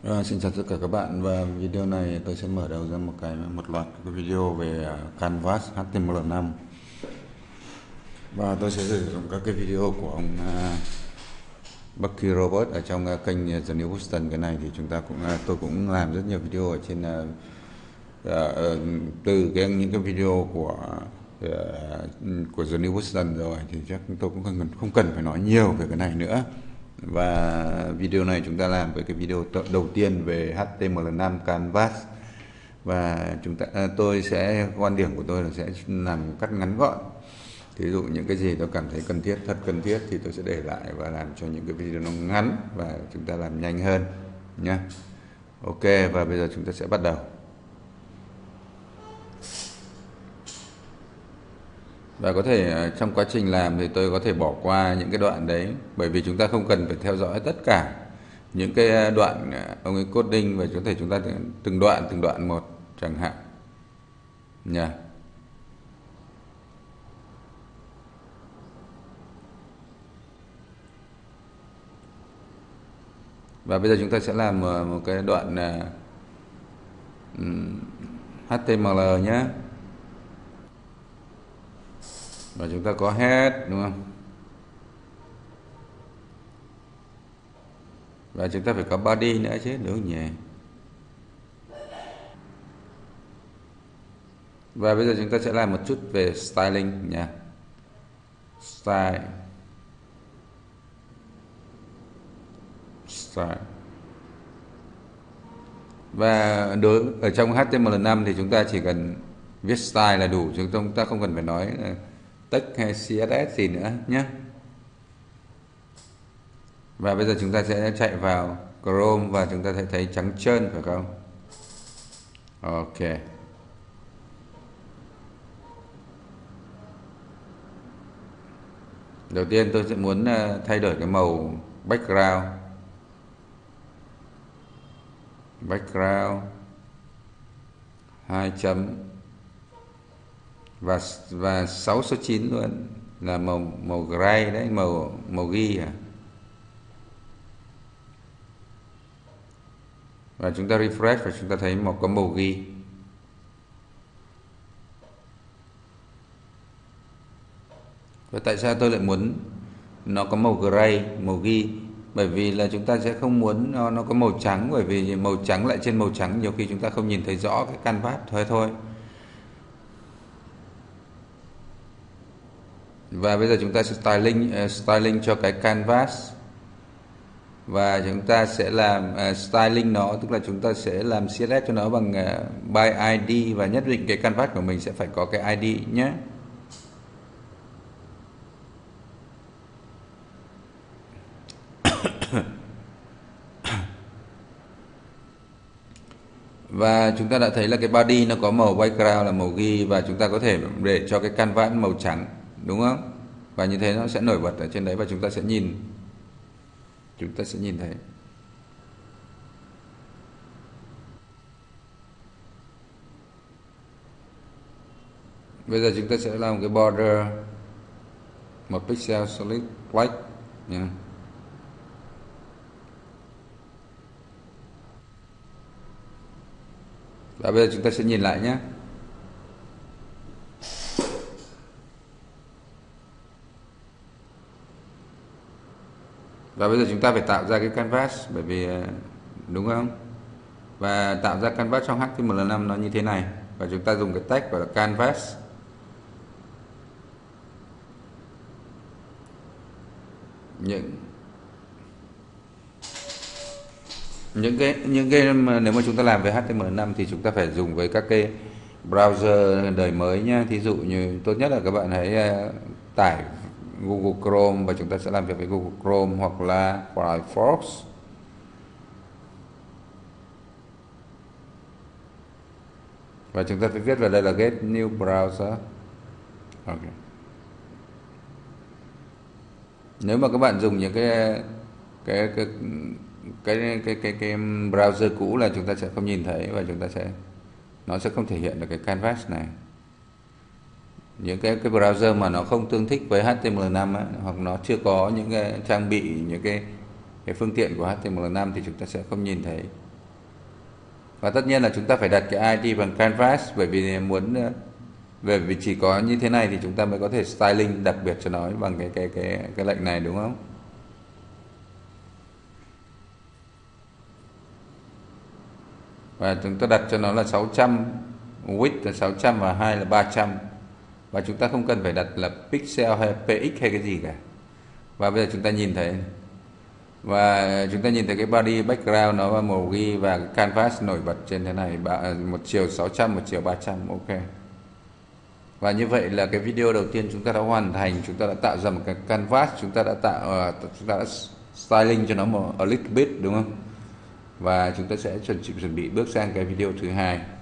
Xin chào tất cả các bạn, và video này tôi sẽ mở đầu ra một loạt cái video về Canvas HTML5, và tôi sẽ sử dụng các cái video của ông Bucky Robert ở trong kênh The New Boston. Cái này thì tôi cũng làm rất nhiều video ở trên từ những cái video của The New Boston rồi, thì chắc tôi cũng không cần phải nói nhiều về cái này nữa. Và video này chúng ta làm với cái video đầu tiên về HTML5 Canvas, và quan điểm của tôi là sẽ làm cắt ngắn gọn. Thí dụ những cái gì tôi cảm thấy thật cần thiết thì tôi sẽ để lại và làm cho những cái video nó ngắn và chúng ta làm nhanh hơn nhé. Ok, và bây giờ chúng ta sẽ bắt đầu. Và có thể trong quá trình làm thì tôi có thể bỏ qua những cái đoạn đấy, bởi vì chúng ta không cần phải theo dõi tất cả những cái đoạn ông ấy coding, và chúng ta từng đoạn một chẳng hạn nha. Và bây giờ chúng ta sẽ làm một cái đoạn HTML nhé. Và chúng ta có head, đúng không? Và chúng ta phải có body nữa chứ, đúng không nhỉ? Và bây giờ chúng ta sẽ làm một chút về styling nha. Style. Và ở trong HTML5 thì chúng ta chỉ cần viết style là đủ, chúng ta không cần phải nói text hay CSS gì nữa nhé. Và bây giờ chúng ta sẽ chạy vào Chrome và chúng ta sẽ thấy trắng trơn, phải không? Ok. Đầu tiên tôi sẽ muốn thay đổi cái màu background 2 chấm và 6 số 9 luôn, là màu gray đấy, màu ghi à. Và chúng ta refresh và chúng ta thấy có màu ghi. Và tại sao tôi lại muốn nó có màu gray, màu ghi? Bởi vì là chúng ta sẽ không muốn nó có màu trắng, bởi vì màu trắng lại trên màu trắng nhiều khi chúng ta không nhìn thấy rõ cái canvas thôi. Và bây giờ chúng ta sẽ styling cho cái canvas, và chúng ta sẽ làm styling nó, tức là chúng ta sẽ làm CSS cho nó bằng by ID, và nhất định cái canvas của mình sẽ phải có cái ID nhé. Và chúng ta đã thấy là cái body nó có màu background là màu ghi, và chúng ta có thể để cho cái canvas màu trắng, đúng không? Và như thế nó sẽ nổi bật ở trên đấy, và chúng ta sẽ nhìn thấy. Bây giờ chúng ta sẽ làm cái border 1 pixel solid black nhé. Và bây giờ chúng ta sẽ nhìn lại nhé. Và bây giờ chúng ta phải tạo ra cái canvas, bởi vì đúng không? Và tạo ra canvas trong HTML5 nó như thế này, và chúng ta dùng cái tag gọi là canvas. Những cái mà nếu mà chúng ta làm với HTML5 thì chúng ta phải dùng với các cái browser đời mới nhé. Thí dụ như tốt nhất là các bạn hãy tải Google Chrome, và chúng ta sẽ làm việc với Google Chrome hoặc là Firefox. Và chúng ta phải viết vào đây là get new browser. Ok. Nếu mà các bạn dùng những cái browser cũ là chúng ta sẽ không nhìn thấy, và nó sẽ không thể hiện được cái canvas này. Những cái browser mà nó không tương thích với HTML5 ấy, hoặc nó chưa có những cái trang bị những cái phương tiện của HTML5 thì chúng ta sẽ không nhìn thấy Và tất nhiên là chúng ta phải đặt cái ID bằng Canvas, bởi vì chỉ có như thế này thì chúng ta mới có thể styling đặc biệt cho nó bằng cái lệnh này, đúng không? Và chúng ta đặt cho nó là 600, width là 600 và height là 300. Và chúng ta không cần phải đặt là pixel hay px hay cái gì cả. Và bây giờ chúng ta nhìn thấy, và chúng ta nhìn thấy cái body background nó là màu ghi và cái canvas nổi bật trên thế này, một chiều 600, một chiều 300. Ok. Và như vậy là cái video đầu tiên chúng ta đã hoàn thành, chúng ta đã tạo ra một cái canvas, chúng ta đã styling cho nó một a little bit, đúng không? Và chúng ta sẽ chuẩn bị bước sang cái video thứ hai.